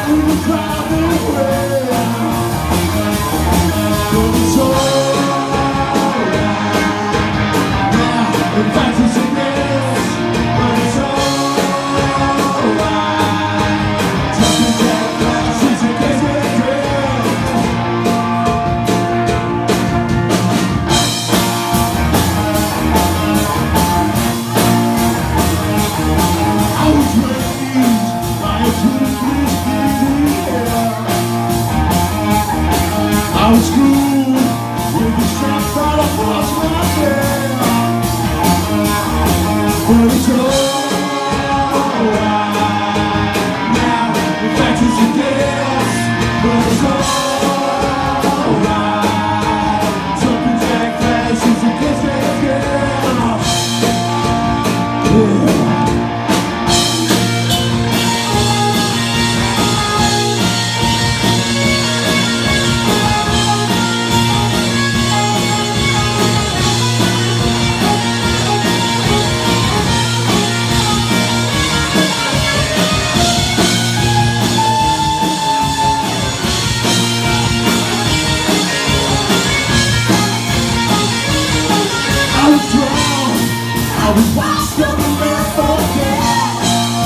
I was screwed with the strap right across my head, but it's alright now. The fact is you guess, but it's alright. Jumping jack flashes against that girl. Yeah. I was washed up in there for gas.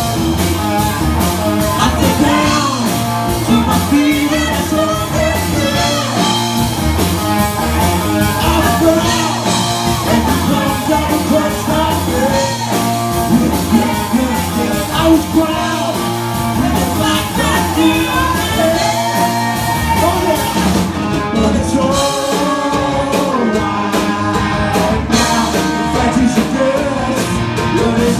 I get down to my feet and it's all that good. I was proud and the crumbs that were crushed my head. I was proud and it's like that deal on the head. Oh yeah, but it's alright now. The fact is you guess, but it's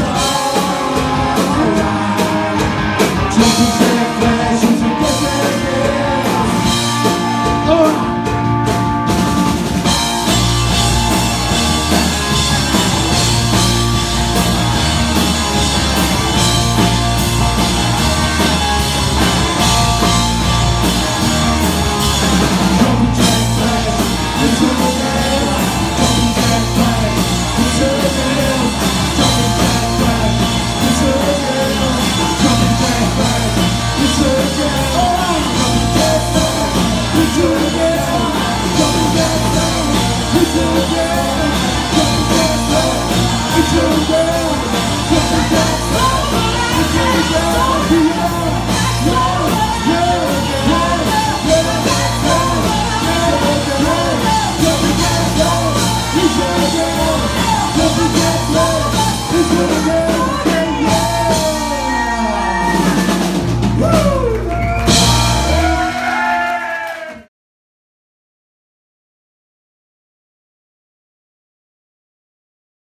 alright. Jumping jack flashes against that girl. Alright. Jumping jack flashes, it's a girl. Jumping jack flashes, it's a girl. Jumping jack flashes, it's a girl. Jumping jack flashes, it's a girl.